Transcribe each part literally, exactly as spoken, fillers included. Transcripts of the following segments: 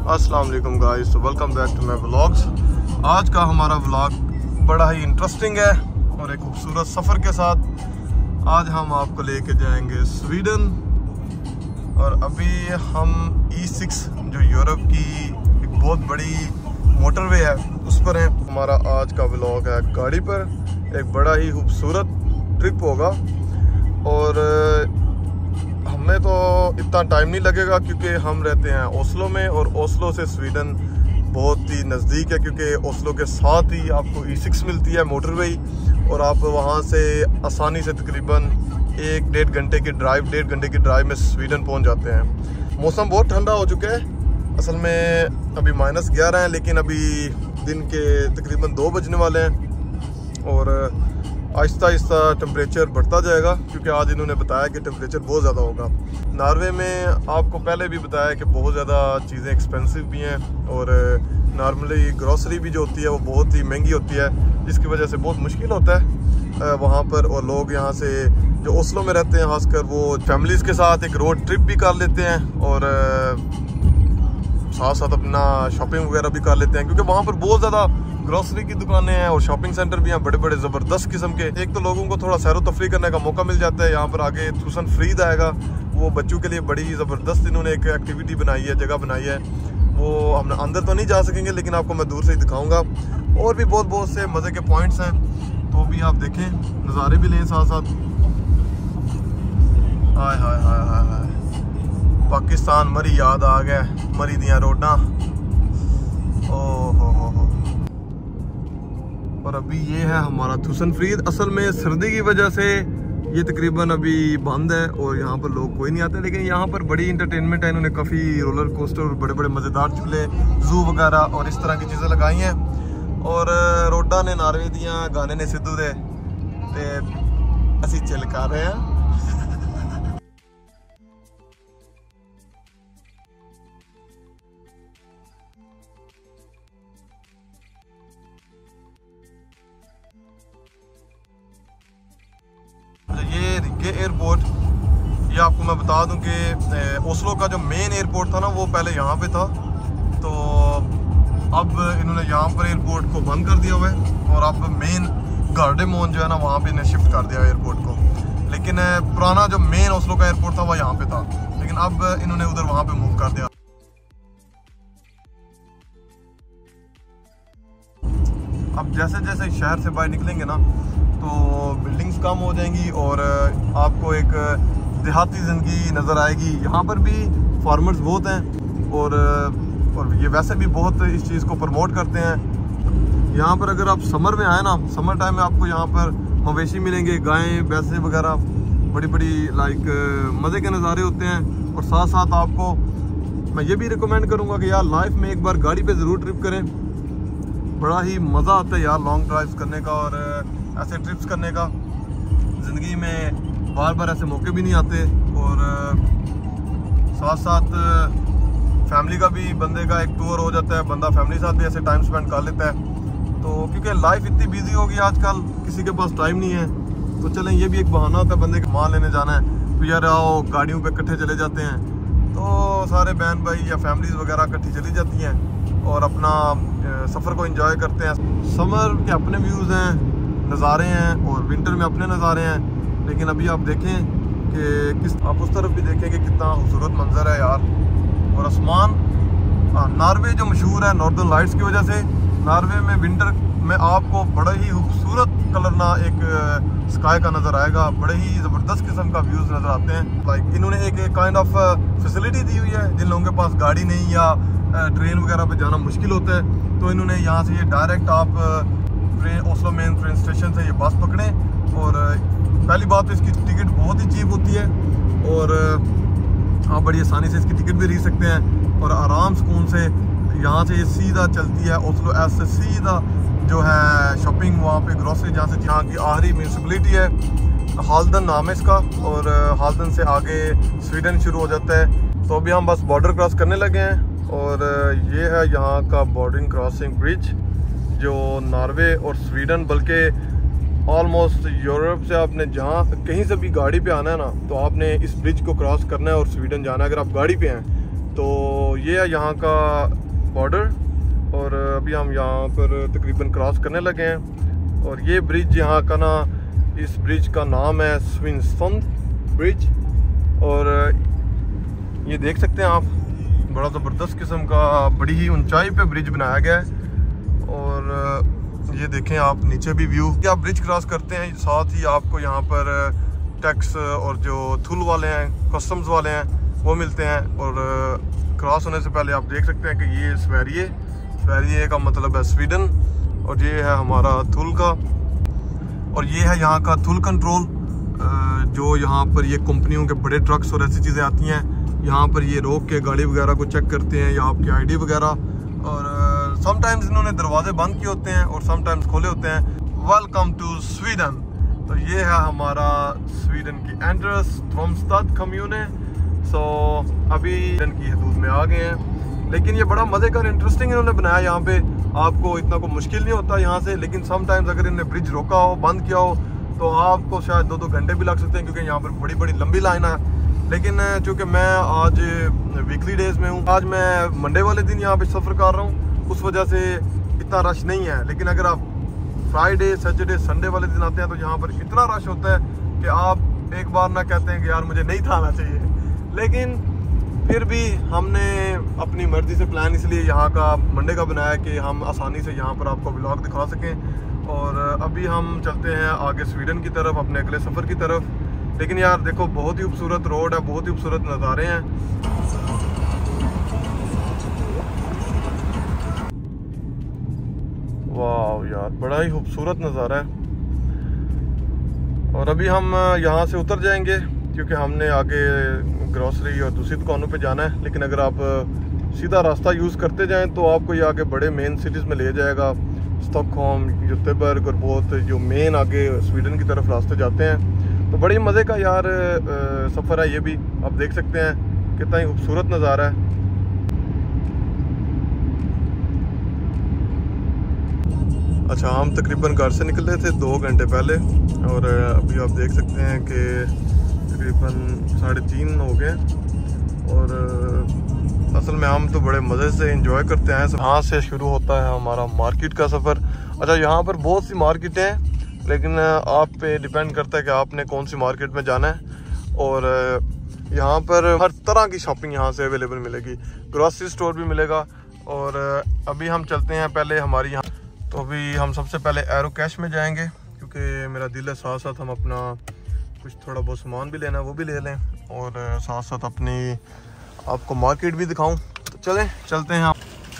अस्सलाम वालेकुम गाइस, तो welcome back to my vlogs. आज का हमारा व्लॉग बड़ा ही इंटरेस्टिंग है और एक खूबसूरत सफ़र के साथ। आज हम आपको लेके जाएंगे स्वीडन और अभी हम ई सिक्स जो यूरोप की एक बहुत बड़ी मोटरवे है उस पर हैं। हमारा आज का व्लॉग है गाड़ी पर। एक बड़ा ही खूबसूरत ट्रिप होगा और हमें तो इतना टाइम नहीं लगेगा क्योंकि हम रहते हैं ओस्लो में और ओस्लो से स्वीडन बहुत ही नज़दीक है, क्योंकि ओस्लो के साथ ही आपको ई सिक्स मिलती है मोटरवे और आप वहां से आसानी से तकरीबन एक डेढ़ घंटे की ड्राइव डेढ़ घंटे की ड्राइव में स्वीडन पहुंच जाते हैं। मौसम बहुत ठंडा हो चुका है, असल में अभी माइनस ग्यारह है, लेकिन अभी दिन के तकरीबन दो बजने वाले हैं और आहिस्ता आहिस्ता टेम्परेचर बढ़ता जाएगा क्योंकि आज इन्होंने बताया कि टेम्परेचर बहुत ज़्यादा होगा। नॉर्वे में आपको पहले भी बताया कि बहुत ज़्यादा चीज़ें एक्सपेंसिव भी हैं और नॉर्मली ग्रॉसरी भी जो होती है वो बहुत ही महंगी होती है, जिसकी वजह से बहुत मुश्किल होता है वहाँ पर। और लोग यहाँ से जो ओस्लो में रहते हैं खासकर वो फैमिलीज़ के साथ एक रोड ट्रिप भी कर लेते हैं और साथ साथ अपना शॉपिंग वगैरह भी कर लेते हैं, क्योंकि वहाँ पर बहुत ज़्यादा ग्रोसरी की दुकानें हैं और शॉपिंग सेंटर भी हैं बड़े बड़े ज़बरदस्त किस्म के। एक तो लोगों को थोड़ा सैरो तफरी करने का मौका मिल जाता है। यहाँ पर आगे थूसन फ्रीद आएगा, वो बच्चों के लिए बड़ी ज़बरदस्त इन्होंने एक एक्टिविटी बनाई है, जगह बनाई है। वो हम अंदर तो नहीं जा सकेंगे लेकिन आपको मैं दूर से ही दिखाऊँगा। और भी बहुत बहुत से मज़े के पॉइंट्स हैं, तो भी आप देखें, नज़ारे भी लें साथ साथ। हाय हाय हाय हाय हाय, पाकिस्तान मरी याद आ गया, मरी दियाँ रोडा। ओ हो हो हो। और अभी ये है हमारा थूसन फ्रीद। असल में सर्दी की वजह से ये तकरीबन अभी बंद है और यहाँ पर लोग कोई नहीं आते, लेकिन यहाँ पर बड़ी इंटरटेनमेंट है। इन्होंने काफ़ी रोलर कोस्टर और बड़े बड़े मज़ेदार झूले, जू वगैरह और इस तरह की चीज़ें लगाई हैं। और रोडा ने नारवे दियाँ, गाने ने सिद्धू दे ते असी चिल कर रहे हैं। ये रिगे एयरपोर्ट, ये आपको मैं बता दूं कि ओस्लो का जो मेन एयरपोर्ट था ना वो पहले यहाँ पे था, तो अब इन्होंने यहाँ पर एयरपोर्ट को बंद कर दिया हुआ है और अब मेन गार्डेमोन जो है ना वहाँ पे इन्हें शिफ्ट कर दिया एयरपोर्ट को। लेकिन पुराना जो मेन ओस्लो का एयरपोर्ट था वो यहाँ पे था, लेकिन अब इन्होंने उधर वहाँ पे मूव कर दिया। अब जैसे जैसे शहर से बाहर निकलेंगे ना तो बिल्डिंग्स कम हो जाएंगी और आपको एक देहाती ज़िंदगी नज़र आएगी। यहाँ पर भी फार्मर्स बहुत हैं और और ये वैसे भी बहुत इस चीज़ को प्रमोट करते हैं। यहाँ पर अगर आप समर में आए ना, समर टाइम में आपको यहाँ पर मवेशी मिलेंगे, गायें भैंसें वगैरह, बड़ी बड़ी लाइक मज़े के नज़ारे होते हैं। और साथ साथ आपको मैं ये भी रिकमेंड करूँगा कि यार लाइफ में एक बार गाड़ी पे ज़रूर ट्रिप करें, बड़ा ही मज़ा आता है यार लॉन्ग ड्राइव्स करने का और ऐसे ट्रिप्स करने का। ज़िंदगी में बार बार ऐसे मौके भी नहीं आते और साथ साथ फैमिली का भी बंदे का एक टूर हो जाता है, बंदा फैमिली के साथ भी ऐसे टाइम स्पेंड कर लेता है। तो क्योंकि लाइफ इतनी बिजी हो गई आजकल, किसी के पास टाइम नहीं है, तो चलें ये भी एक बहाना होता है बंदे के माल लेने जाना है तो यार आओ गाड़ियों पे इकट्ठे चले जाते हैं, तो सारे बहन भाई या फैमिलीज़ वगैरह इकट्ठी चली जाती हैं और अपना सफ़र को एंजॉय करते हैं। समर के अपने व्यूज़ हैं, नज़ारे हैं और विंटर में अपने नज़ारे हैं। लेकिन अभी आप देखें कि किस आप उस तरफ भी देखें कि कितना खूबसूरत मंजर है यार। और आसमान, नॉर्वे जो मशहूर है नॉर्दर्न लाइट्स की वजह से, नॉर्वे में विंटर में आपको बड़ा ही खूबसूरत कलर ना एक स्काई का नज़र आएगा, बड़े ही ज़बरदस्त किस्म का व्यूज़ नज़र आते हैं। लाइक इन्होंने एक काइंड ऑफ फैसिलिटी दी हुई है जिन लोगों के पास गाड़ी नहीं या ट्रेन वगैरह पे जाना मुश्किल होता है, तो इन्होंने यहाँ से ये डायरेक्ट आप train Oslo main train station से ये बस पकड़ें। और पहली बात तो इसकी टिकट बहुत ही चीप होती है और आप बड़ी आसानी से इसकी टिकट भी खरीद सकते हैं और आराम सुकून से यहाँ से ये सीधा चलती है ओस्लो एस से सीधा जो है शॉपिंग, वहाँ पे ग्रोसरी, जहाँ से जहाँ की आखिरी म्यूनसिपलिटी है हाल्दन नाम है इसका, और हाल्दन से आगे स्वीडन शुरू हो जाता है। तो अभी हम बस बॉर्डर क्रॉस करने लगे हैं और ये है यहाँ का बॉर्डरिंग क्रॉसिंग ब्रिज जो नॉर्वे और स्वीडन, बल्कि ऑलमोस्ट यूरोप से आपने जहाँ कहीं से भी गाड़ी पे आना है ना तो आपने इस ब्रिज को क्रॉस करना है और स्वीडन जाना है। अगर आप गाड़ी पे हैं तो ये है यहाँ का बॉर्डर, और अभी हम यहाँ पर तकरीबन क्रॉस करने लगे हैं। और ये ब्रिज यहाँ का ना, इस ब्रिज का नाम है स्विनसुंद ब्रिज। और ये देख सकते हैं आप, बड़ा ज़बरदस्त किस्म का, बड़ी ही ऊंचाई पे ब्रिज बनाया गया है। और ये देखें आप नीचे भी व्यू। आप ब्रिज क्रॉस करते हैं, साथ ही आपको यहाँ पर टैक्स और जो थुल वाले हैं, कस्टम्स वाले हैं, वो मिलते हैं। और क्रॉस होने से पहले आप देख सकते हैं कि ये स्वेरिये स्वेरिये का मतलब है स्वीडन, और ये है हमारा थुल का। और ये है यहाँ का थुल कंट्रोल, जो यहाँ पर ये कंपनियों के बड़े ट्रक्स और ऐसी चीज़ें आती हैं, यहाँ पर ये रोक के गाड़ी वगैरह को चेक करते हैं, या आपकी आईडी वगैरह। और समटाइम्स इन्होंने दरवाजे बंद किए होते हैं और समटाइम्स खोले होते हैं। Welcome to Sweden. तो ये है हमारा स्वीडन की एंट्रेंस, ट्रोमस्टाड कम्यूने। सो अभी स्वीडन की हदूद में आ गए हैं। लेकिन ये बड़ा मज़े का और इंटरेस्टिंग इन्होंने बनाया यहाँ पे। आपको इतना कोई मुश्किल नहीं होता यहाँ से, लेकिन समटाइम्स अगर इन्होंने ब्रिज रोका हो, बंद किया हो, तो आपको शायद दो दो घंटे भी लग सकते हैं, क्योंकि यहाँ पर बड़ी बड़ी लंबी लाइन है। लेकिन चूँकि मैं आज वीकली डेज में हूँ, आज मैं मंडे वाले दिन यहाँ पे सफ़र कर रहा हूँ, उस वजह से इतना रश नहीं है। लेकिन अगर आप फ्राइडे, सैटरडे, संडे वाले दिन आते हैं तो यहाँ पर इतना रश होता है कि आप एक बार ना कहते हैं कि यार मुझे नहीं था आना चाहिए। लेकिन फिर भी हमने अपनी मर्ज़ी से प्लान इसलिए यहाँ का मंडे का बनाया कि हम आसानी से यहाँ पर आपको व्लॉग दिखा सकें। और अभी हम चलते हैं आगे स्वीडन की तरफ, अपने अगले सफ़र की तरफ। लेकिन यार देखो, बहुत ही खूबसूरत रोड है, बहुत ही खूबसूरत नज़ारे हैं। वाह यार, बड़ा ही खूबसूरत नज़ारा है। और अभी हम यहाँ से उतर जाएंगे, क्योंकि हमने आगे ग्रोसरी और दूसरी दुकानों पे जाना है। लेकिन अगर आप सीधा रास्ता यूज़ करते जाएं तो आपको ये आगे बड़े मेन सिटीज़ में ले जाएगा, स्टॉकहोम, यूतेबर्ग, और बहुत जो मेन आगे स्वीडन की तरफ रास्ते जाते हैं। तो बड़ी मज़े का यार सफ़र है ये भी। आप देख सकते हैं कितना ही खूबसूरत नज़ारा है। अच्छा, हम तकरीबन घर से निकले थे दो घंटे पहले, और अभी आप देख सकते हैं कि तकरीबन साढ़े तीन हो गए। और असल में हम तो बड़े मज़े से एंजॉय करते हैं। यहाँ से शुरू होता है हमारा मार्केट का सफ़र। अच्छा, यहाँ पर बहुत सी मार्केटें हैं, लेकिन आप पे डिपेंड करता है कि आपने कौन सी मार्केट में जाना है। और यहाँ पर हर तरह की शॉपिंग यहाँ से अवेलेबल मिलेगी, ग्रॉसरी स्टोर भी मिलेगा। और अभी हम चलते हैं पहले हमारी यहाँ, तो अभी हम सबसे पहले एरो कैश में जाएंगे, क्योंकि मेरा दिल है साथ साथ हम अपना कुछ थोड़ा बहुत सामान भी लेना है वो भी ले लें, और साथ साथ अपनी आपको मार्केट भी दिखाऊं। तो चलें चलते हैं आप।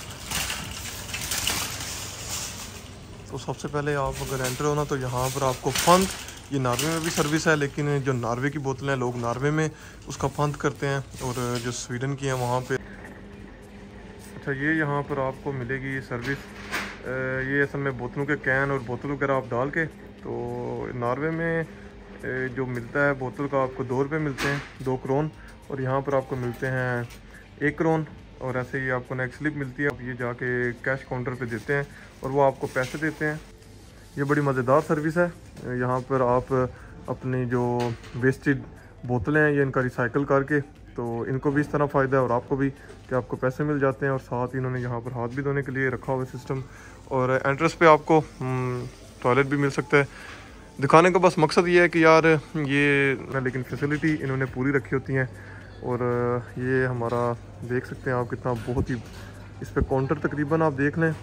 तो सबसे पहले आप अगर एंटर हो ना, तो यहाँ पर आपको फंड, ये नॉर्वे में भी सर्विस है, लेकिन जो नॉर्वे की बोतलें हैं लोग नॉर्वे में उसका फंड करते हैं, और जो स्वीडन की है वहाँ पे। अच्छा, ये यहाँ पर आपको मिलेगी सर्विस। ये असल में बोतलों के कैन और बोतल वगैरह आप डाल के, तो नॉर्वे में जो मिलता है बोतल का आपको दो रुपये मिलते हैं, दो क्रोन, और यहाँ पर आपको मिलते हैं एक क्रोन। और ऐसे ही आपको नेक्स्ट स्लिप मिलती है, आप ये जाके कैश काउंटर पे देते हैं और वो आपको पैसे देते हैं। ये बड़ी मज़ेदार सर्विस है। यहाँ पर आप अपनी जो वेस्टेड बोतलें हैं, ये इनका रिसाइकल करके, तो इनको भी इस तरह फ़ायदा है और आपको भी, कि आपको पैसे मिल जाते हैं। और साथ ही इन्होंने यहाँ पर हाथ भी धोने के लिए रखा हुआ सिस्टम, और एंट्रेंस पे आपको टॉयलेट भी मिल सकता है। दिखाने का बस मकसद ये है कि यार ये, लेकिन फैसिलिटी इन्होंने पूरी रखी होती हैं। और ये हमारा देख सकते हैं आप कितना, बहुत ही, इस पे काउंटर तकरीबन आप देख लें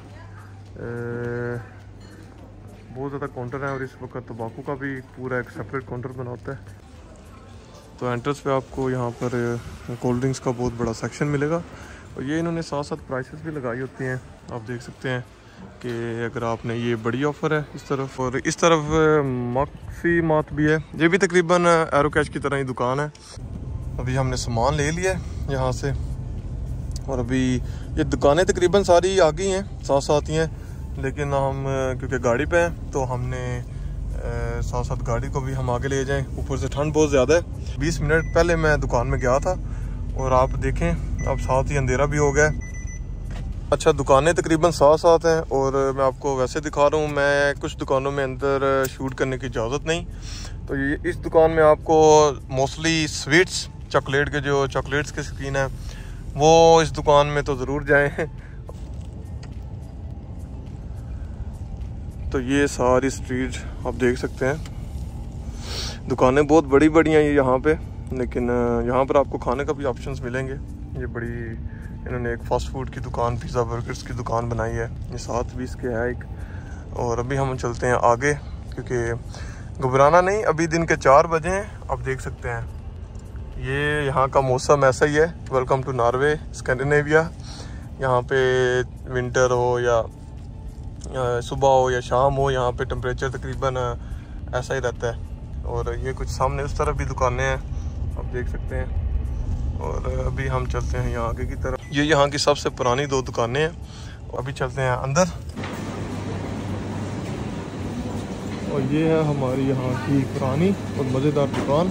बहुत ज़्यादा काउंटर है। और इस वक्त तंबाकू का भी पूरा एक सेपरेट काउंटर बना होता है। तो एंट्रेंस पे आपको यहाँ पर कोल्ड ड्रिंक्स का बहुत बड़ा सेक्शन मिलेगा, और ये इन्होंने साथ साथ प्राइसेस भी लगाई होती हैं। आप देख सकते हैं कि अगर आपने, ये बड़ी ऑफ़र है इस तरफ, और इस तरफ मक्सी मात भी है, ये भी तकरीबन एरो कैश की तरह ही दुकान है। अभी हमने सामान ले लिया यहाँ से, और अभी ये दुकानें तकरीबन सारी आ गई हैं, साथ साथ ही हैं। लेकिन हम क्योंकि गाड़ी पे हैं तो हमने साथ साथ गाड़ी को भी हम आगे ले जाएं। ऊपर से ठंड बहुत ज़्यादा है। बीस मिनट पहले मैं दुकान में गया था, और आप देखें अब साथ ही अंधेरा भी हो गया। अच्छा, दुकानें तकरीबन साथ साथ हैं, और मैं आपको वैसे दिखा रहा हूँ। मैं कुछ दुकानों में अंदर शूट करने की इजाज़त नहीं, तो ये इस दुकान में आपको मोस्टली स्वीट्स, चॉकलेट के, जो चॉकलेट्स के शौकीन है वो इस दुकान में तो ज़रूर जाएं। तो ये सारी स्ट्रीट आप देख सकते हैं, दुकानें बहुत बड़ी बड़ी हैं यहाँ पे, लेकिन यहाँ पर आपको खाने का भी ऑप्शंस मिलेंगे। ये बड़ी इन्होंने एक फास्ट फूड की दुकान, पिज़्ज़ा बर्गर्स की दुकान बनाई है, ये साथ भी इसके है एक। और अभी हम चलते हैं आगे, क्योंकि घबराना नहीं, अभी दिन के चार बजे हैं। आप देख सकते हैं ये यहाँ का मौसम ऐसा ही है। Welcome to Norway, Scandinavia. यहाँ पे विंटर हो या सुबह हो या शाम हो, यहाँ पे टेम्परेचर तकरीबन ऐसा ही रहता है। और ये कुछ सामने उस तरफ भी दुकानें हैं, आप देख सकते हैं। और अभी हम चलते हैं यहाँ आगे की तरफ। ये यहाँ की सबसे पुरानी दो दुकानें हैं। अभी चलते हैं अंदर। और ये है हमारी यहाँ की पुरानी और मज़ेदार दुकान।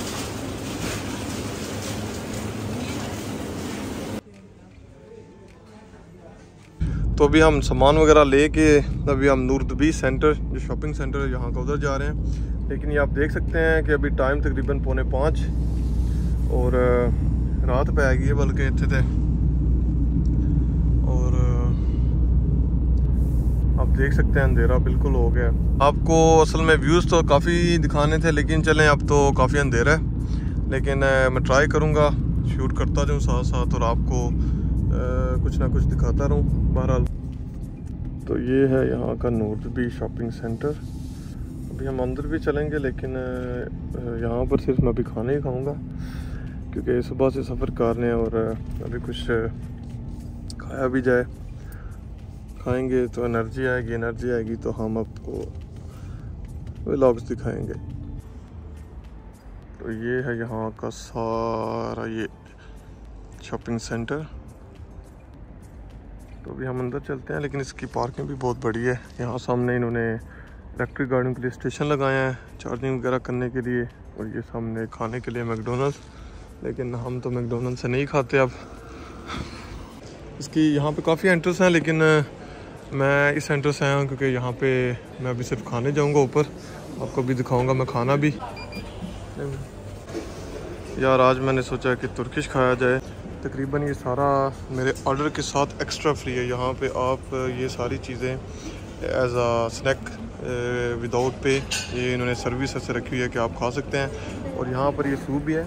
तो अभी हम सामान वगैरह लेके अभी हम नूरदबी सेंटर, जो शॉपिंग सेंटर है यहाँ का, उधर जा रहे हैं। लेकिन ये आप देख सकते हैं कि अभी टाइम तकरीबन पौने पाँच और रात पे आएगी, बल्कि इतने थे। और आप देख सकते हैं अंधेरा बिल्कुल हो गया। आपको असल में व्यूज़ तो काफ़ी दिखाने थे, लेकिन चलें अब तो काफ़ी अंधेरा है। लेकिन मैं ट्राई करूँगा शूट करता जाऊँ साथ साथ और आपको आ, कुछ ना कुछ दिखाता रहूँ। बहरहाल तो ये है यहाँ का नूरदबी शॉपिंग सेंटर। अभी हम अंदर भी चलेंगे, लेकिन यहाँ पर सिर्फ मैं अभी खाना ही खाऊँगा, क्योंकि सुबह से सफ़र कर रहे हैं और अभी कुछ खाया भी जाए। खाएंगे तो एनर्जी आएगी, एनर्जी आएगी तो हम आपको व्लॉग्स दिखाएंगे। तो ये है यहाँ का सारा ये शॉपिंग सेंटर। तो अभी हम अंदर चलते हैं, लेकिन इसकी पार्किंग भी बहुत बड़ी है। यहाँ सामने इन्होंने इलेक्ट्रिक गाड़ियों के लिए स्टेशन लगाया है चार्जिंग वगैरह करने के लिए। और ये सामने खाने के लिए मैकडोनल्ड्स, लेकिन हम तो मैकडोनल्ड्स से नहीं खाते। अब इसकी यहाँ पे काफ़ी एंट्रेंस हैं, लेकिन मैं इस सेंटर से आया हूँ क्योंकि यहाँ पे मैं अभी सिर्फ खाने जाऊँगा ऊपर। आपको भी दिखाऊँगा मैं खाना भी। यार आज मैंने सोचा कि तुर्किश खाया जाए। तकरीबन ये सारा मेरे ऑर्डर के साथ एक्स्ट्रा फ्री है। यहाँ पे आप ये सारी चीज़ें एज आ स्नैक विदाउट पे ये इन्होंने सर्विस ऐसे रखी हुई है कि आप खा सकते हैं। और यहाँ पर ये सूप भी है।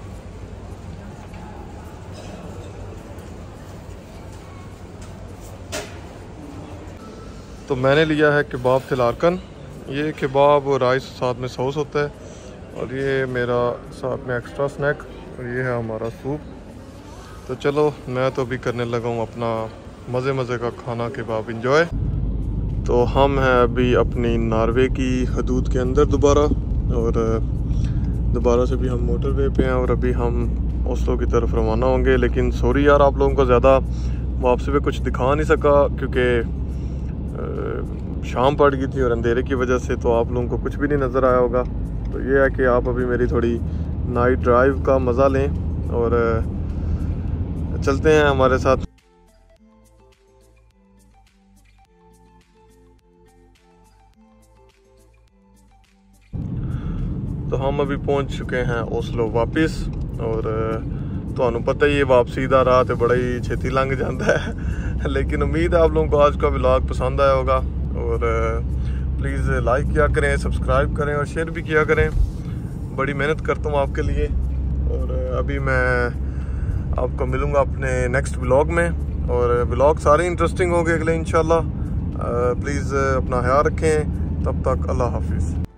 तो मैंने लिया है कबाब तिलारकन। ये कबाब और राइस साथ में सॉस होता है, और ये मेरा साथ में एक्स्ट्रा स्नैक, और ये है हमारा सूप। तो चलो मैं तो अभी करने लगा हूँ अपना मज़े मज़े का खाना कबाब इंजॉय। तो हम हैं अभी अपनी नॉर्वे की हदूद के अंदर दोबारा, और दोबारा से भी हम मोटरवे पे हैं और अभी हम ओस्लो की तरफ रवाना होंगे। लेकिन सॉरी यार, आप लोगों को ज़्यादा वापसी पे कुछ दिखा नहीं सका, क्योंकि शाम पड़ गई थी और अंधेरे की वजह से तो आप लोगों को कुछ भी नहीं नज़र आया होगा। तो ये है कि आप अभी मेरी थोड़ी नाइट ड्राइव का मज़ा लें और चलते हैं हमारे साथ। तो हम अभी पहुंच चुके हैं ओस्लो वापस, और तो पता ही है वापसी का राह तो बड़ा ही छेती लंघ जाता है। लेकिन उम्मीद है आप लोगों को आज का व्लॉग पसंद आया होगा। और प्लीज़ लाइक किया करें, सब्सक्राइब करें और शेयर भी किया करें। बड़ी मेहनत करता हूँ आपके लिए। और अभी मैं आपको मिलूँगा अपने नेक्स्ट व्लॉग में, और व्लॉग सारे इंटरेस्टिंग होंगे अगले इंशाल्लाह। प्लीज़ अपना ख्याल रखें। तब तक अल्लाह हाफिज़।